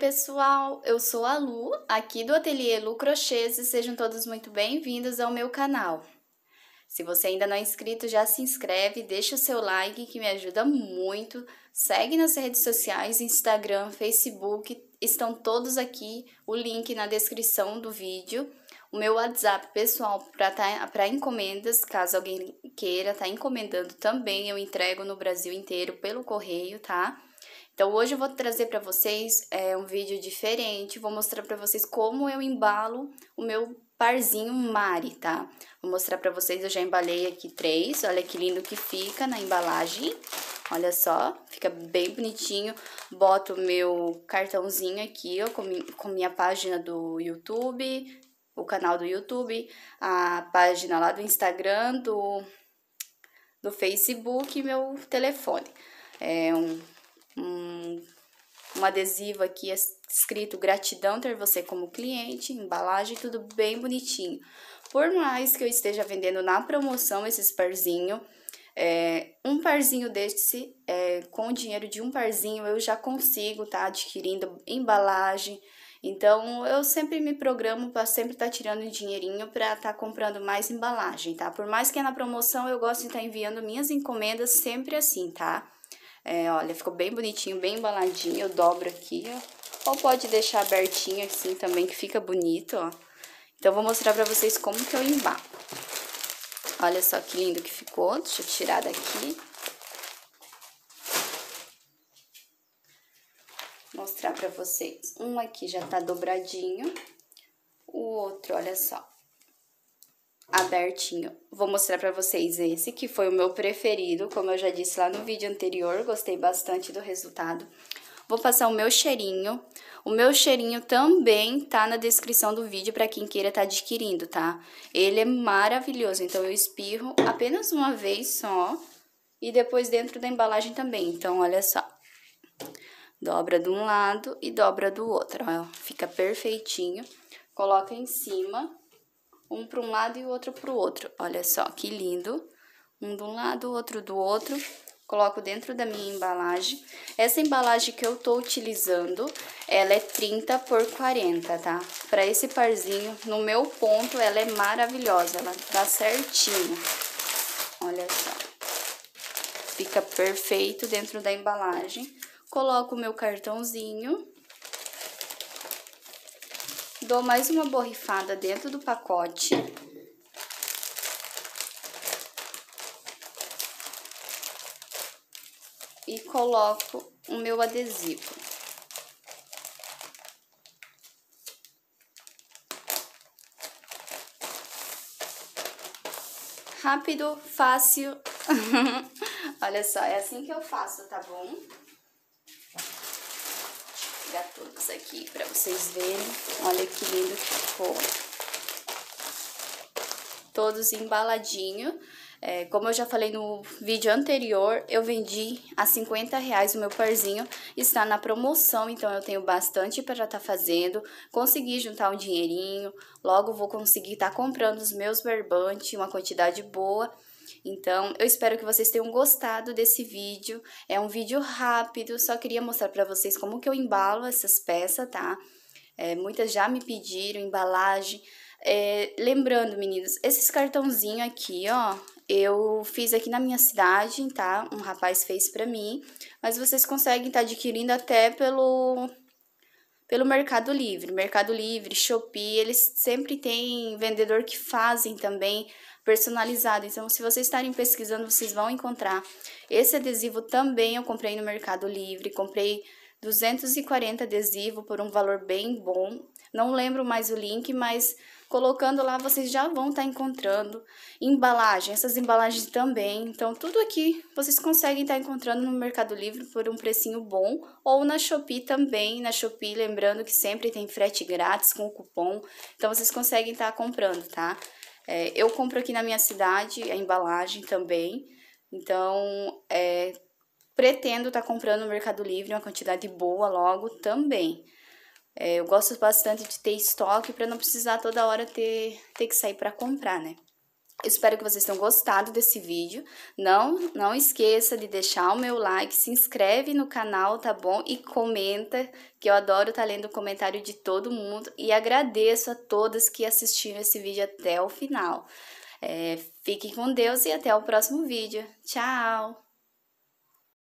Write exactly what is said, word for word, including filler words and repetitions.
pessoal, eu sou a Lu, aqui do Ateliê Lu Crochês e sejam todos muito bem-vindos ao meu canal. Se você ainda não é inscrito, já se inscreve, deixa o seu like que me ajuda muito. Segue nas redes sociais, Instagram, Facebook, estão todos aqui, o link na descrição do vídeo. O meu WhatsApp pessoal para tá, para encomendas, caso alguém queira estar tá encomendando também, eu entrego no Brasil inteiro pelo correio, tá? Então, hoje eu vou trazer para vocês é, um vídeo diferente, vou mostrar para vocês como eu embalo o meu parzinho Mari, tá? Vou mostrar para vocês, eu já embalei aqui três, olha que lindo que fica na embalagem, olha só, fica bem bonitinho. Boto o meu cartãozinho aqui, ó, com, com minha página do YouTube, o canal do YouTube, a página lá do Instagram, do, do Facebook e meu telefone. É um... Um, um adesivo aqui escrito gratidão ter você como cliente, embalagem, tudo bem bonitinho. Por mais que eu esteja vendendo na promoção esses parzinhos, é, um parzinho desse, é, com o dinheiro de um parzinho, eu já consigo tá adquirindo embalagem. Então, eu sempre me programo para sempre estar tá tirando um dinheirinho para estar tá comprando mais embalagem, tá? Por mais que é na promoção, eu gosto de estar tá enviando minhas encomendas sempre assim, tá? É, olha, ficou bem bonitinho, bem embaladinho, eu dobro aqui, ó. Ou pode deixar abertinho assim também, que fica bonito, ó. Então, vou mostrar pra vocês como que eu embalo. Olha só que lindo que ficou, deixa eu tirar daqui. Mostrar pra vocês. Um aqui já tá dobradinho, o outro, olha só, abertinho. Vou mostrar pra vocês esse, que foi o meu preferido, como eu já disse lá no vídeo anterior, gostei bastante do resultado. Vou passar o meu cheirinho. O meu cheirinho também tá na descrição do vídeo pra quem queira tá adquirindo, tá? Ele é maravilhoso, então eu espirro apenas uma vez só e depois dentro da embalagem também. Então, olha só. Dobra de um lado e dobra do outro, ó. Fica perfeitinho. Coloca em cima. Um para um lado e o outro para o outro. Olha só que lindo. Um de um lado, o outro do outro. Coloco dentro da minha embalagem. Essa embalagem que eu tô utilizando, ela é trinta por quarenta, tá? Para esse parzinho, no meu ponto, ela é maravilhosa. Ela dá certinho. Olha só. Fica perfeito dentro da embalagem. Coloco o meu cartãozinho. Dou mais uma borrifada dentro do pacote. E coloco o meu adesivo. Rápido, fácil. Olha só, é assim que eu faço, tá bom? Vou pegar todos aqui pra vocês verem. Olha que lindo que ficou. Todos embaladinho. É, como eu já falei no vídeo anterior, eu vendi a cinquenta reais o meu parzinho. Está na promoção, então eu tenho bastante para já estar tá fazendo. Consegui juntar um dinheirinho. Logo vou conseguir estar tá comprando os meus verbantes, uma quantidade boa. Então, eu espero que vocês tenham gostado desse vídeo. É um vídeo rápido, só queria mostrar para vocês como que eu embalo essas peças, tá? É, muitas já me pediram embalagem. É, lembrando, meninos, esses cartãozinhos aqui, ó, eu fiz aqui na minha cidade, tá? Um rapaz fez pra mim, mas vocês conseguem estar tá adquirindo até pelo... Pelo Mercado Livre, Mercado Livre, Shopee, eles sempre têm vendedor que fazem também personalizado. Então, se vocês estarem pesquisando, vocês vão encontrar. Esse adesivo também eu comprei no Mercado Livre, comprei duzentos e quarenta adesivos por um valor bem bom. Não lembro mais o link, mas colocando lá vocês já vão estar encontrando. Embalagem, essas embalagens também. Então, tudo aqui vocês conseguem estar encontrando no Mercado Livre por um precinho bom. Ou na Shopee também. Na Shopee, lembrando que sempre tem frete grátis com cupom. Então, vocês conseguem estar comprando, tá? É, eu compro aqui na minha cidade a embalagem também. Então, é, pretendo estar comprando no Mercado Livre uma quantidade boa logo também. É, eu gosto bastante de ter estoque para não precisar toda hora ter, ter que sair para comprar, né? Espero que vocês tenham gostado desse vídeo. Não, não esqueça de deixar o meu like, se inscreve no canal, tá bom? E comenta, que eu adoro estar lendo o comentário de todo mundo. E agradeço a todas que assistiram esse vídeo até o final. É, fiquem com Deus e até o próximo vídeo. Tchau!